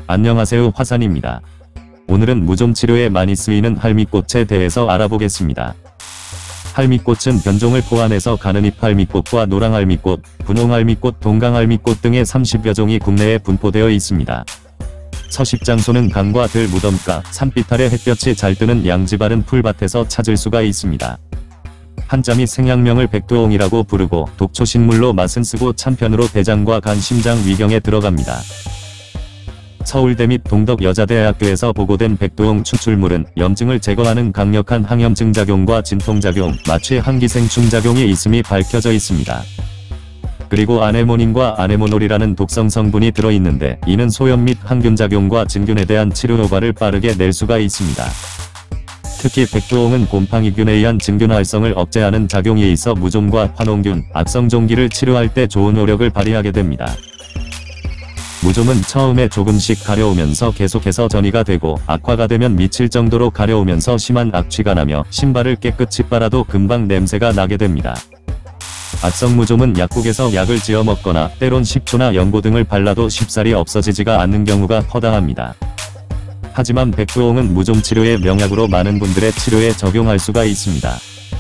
안녕하세요, 화산입니다. 오늘은 무좀 치료에 많이 쓰이는 할미꽃에 대해서 알아보겠습니다. 할미꽃은 변종을 포함해서 가느잎 할미꽃과 노랑 할미꽃, 분홍 할미꽃, 동강 할미꽃 등의 30여 종이 국내에 분포되어 있습니다. 서식 장소는 강과 들 무덤가, 산빛 아래 햇볕이 잘 뜨는 양지 바른 풀밭에서 찾을 수가 있습니다. 한자 및 생약명을 백두홍이라고 부르고 독초식물로 맛은 쓰고 찬편으로 대장과 간, 심장, 위경에 들어갑니다. 서울대 및 동덕여자대학교에서 보고된 백두홍 추출물은 염증을 제거하는 강력한 항염증 작용과 진통작용, 마취 항기생충 작용이 있음이 밝혀져 있습니다. 그리고 아네모닌과 아네모놀이라는 독성 성분이 들어있는데 이는 소염 및 항균 작용과 진균에 대한 치료 효과를 빠르게 낼 수가 있습니다. 특히 백두홍은 곰팡이균에 의한 진균 활성을 억제하는 작용이 있어 무좀과 환홍균, 악성종기를 치료할 때 좋은 효력을 발휘하게 됩니다. 무좀은 처음에 조금씩 가려우면서 계속해서 전이가 되고 악화가 되면 미칠 정도로 가려우면서 심한 악취가 나며 신발을 깨끗이 빨아도 금방 냄새가 나게 됩니다. 악성무좀은 약국에서 약을 지어 먹거나 때론 식초나 연고 등을 발라도 쉽사리 없어지지가 않는 경우가 허다합니다. 하지만 백두홍은 무좀 치료의 명약으로 많은 분들의 치료에 적용할 수가 있습니다.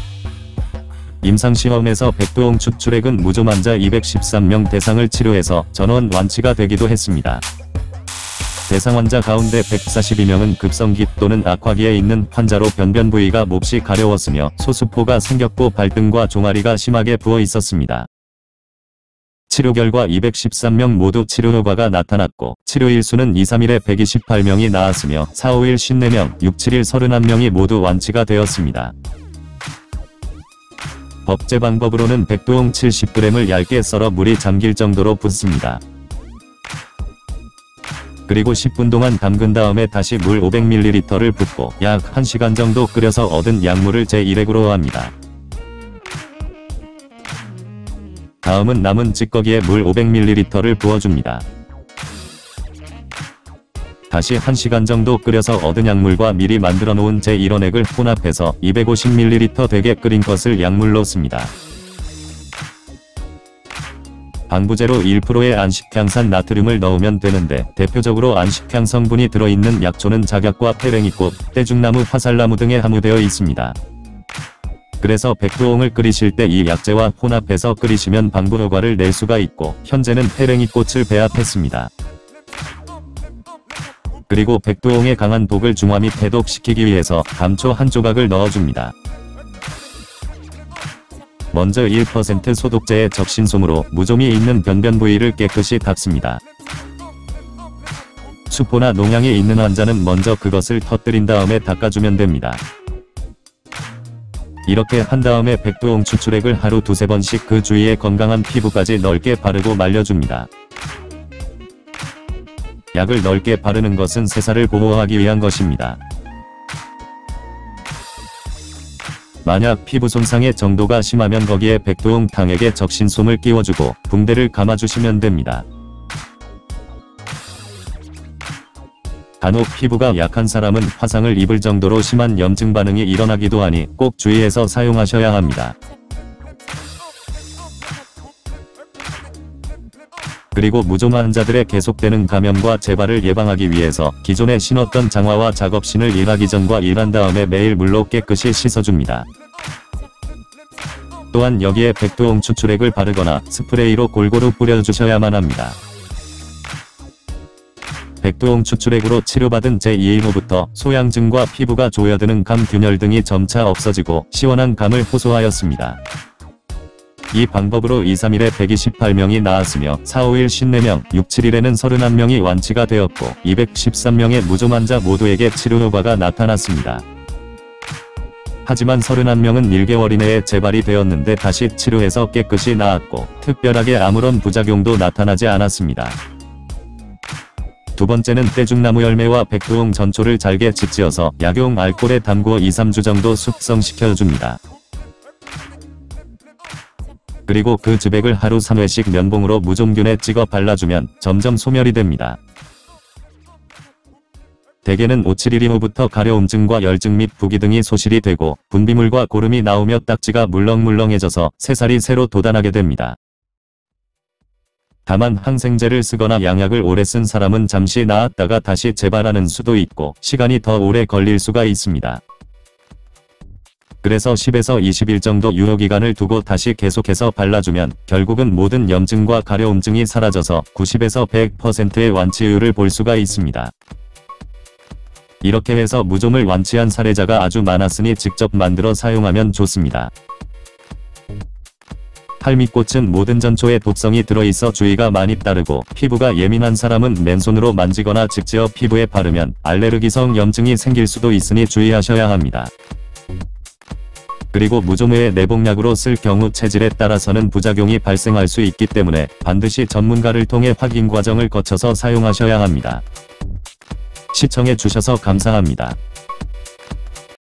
임상시험에서 백두홍 추출액은 무좀 환자 213명 대상을 치료해서 전원 완치가 되기도 했습니다. 대상 환자 가운데 142명은 급성기 또는 악화기에 있는 환자로 변변 부위가 몹시 가려웠으며 소수포가 생겼고 발등과 종아리가 심하게 부어 있었습니다. 치료 결과 213명 모두 치료 효과가 나타났고 치료일 수는 2-3일에 128명이 나았으며 4-5일 54명, 6-7일 31명이 모두 완치가 되었습니다. 법제 방법으로는 백두홍 70g을 얇게 썰어 물이 잠길 정도로 붓습니다. 그리고 10분 동안 담근 다음에 다시 물 500ml를 붓고 약 1시간 정도 끓여서 얻은 약물을 제1액으로 합니다. 다음은 남은 찌꺼기에 물 500ml를 부어줍니다. 다시 1시간 정도 끓여서 얻은 약물과 미리 만들어 놓은 제1원액을 혼합해서 250ml 되게 끓인 것을 약물로 씁니다. 방부제로 1%의 안식향산 나트륨을 넣으면 되는데 대표적으로 안식향 성분이 들어있는 약초는 작약과 페랭이꽃, 떼죽나무, 화살나무 등에 함유되어 있습니다. 그래서 백두홍을 끓이실 때 이 약재와 혼합해서 끓이시면 방부 효과를 낼 수가 있고 현재는 페랭이꽃을 배합했습니다. 그리고 백두홍의 강한 독을 중화 및 해독시키기 위해서 감초 한 조각을 넣어줍니다. 먼저 1% 소독제의 적신솜으로 무좀이 있는 변변 부위를 깨끗이 닦습니다. 수포나 농양이 있는 환자는 먼저 그것을 터뜨린 다음에 닦아주면 됩니다. 이렇게 한 다음에 백두홍 추출액을 하루 2-3번씩 그 주위에 건강한 피부까지 넓게 바르고 말려줍니다. 약을 넓게 바르는 것은 세살을 보호하기 위한 것입니다. 만약 피부 손상의 정도가 심하면 거기에 백두홍 당액에 적신솜을 끼워주고 붕대를 감아주시면 됩니다. 간혹 피부가 약한 사람은 화상을 입을 정도로 심한 염증 반응이 일어나기도 하니 꼭 주의해서 사용하셔야 합니다. 그리고 무좀 환자들의 계속되는 감염과 재발을 예방하기 위해서 기존에 신었던 장화와 작업신을 일하기 전과 일한 다음에 매일 물로 깨끗이 씻어줍니다. 또한 여기에 백두홍 추출액을 바르거나 스프레이로 골고루 뿌려주셔야만 합니다. 백두홍 추출액으로 치료받은 제2일 후부터 소양증과 피부가 조여드는 감, 균열 등이 점차 없어지고 시원한 감을 호소하였습니다. 이 방법으로 2-3일에 128명이 나았으며 4-5일 54명, 6-7일에는 31명이 완치가 되었고 213명의 무좀 환자 모두에게 치료 효과가 나타났습니다. 하지만 31명은 1개월 이내에 재발이 되었는데 다시 치료해서 깨끗이 나았고 특별하게 아무런 부작용도 나타나지 않았습니다. 두 번째는 떼죽나무 열매와 백두홍 전초를 잘게 짓지어서 약용 알코올에 담궈 2-3주 정도 숙성시켜줍니다. 그리고 그 즙액을 하루 3회씩 면봉으로 무좀균에 찍어 발라주면 점점 소멸이 됩니다. 대개는 5-7일 이후부터 가려움증과 열증 및 부기 등이 소실이 되고 분비물과 고름이 나오며 딱지가 물렁물렁해져서 새살이 새로 돋아나게 됩니다. 다만 항생제를 쓰거나 양약을 오래 쓴 사람은 잠시 나았다가 다시 재발하는 수도 있고 시간이 더 오래 걸릴 수가 있습니다. 그래서 10에서 20일 정도 유효기간을 두고 다시 계속해서 발라주면 결국은 모든 염증과 가려움증이 사라져서 90에서 100%의 완치율을 볼 수가 있습니다. 이렇게 해서 무좀을 완치한 사례자가 아주 많았으니 직접 만들어 사용하면 좋습니다. 할미꽃은 모든 전초에 독성이 들어있어 주의가 많이 따르고 피부가 예민한 사람은 맨손으로 만지거나 직접 피부에 바르면 알레르기성 염증이 생길 수도 있으니 주의하셔야 합니다. 그리고 무좀 외에 내복약으로 쓸 경우 체질에 따라서는 부작용이 발생할 수 있기 때문에 반드시 전문가를 통해 확인 과정을 거쳐서 사용하셔야 합니다. 시청해 주셔서 감사합니다.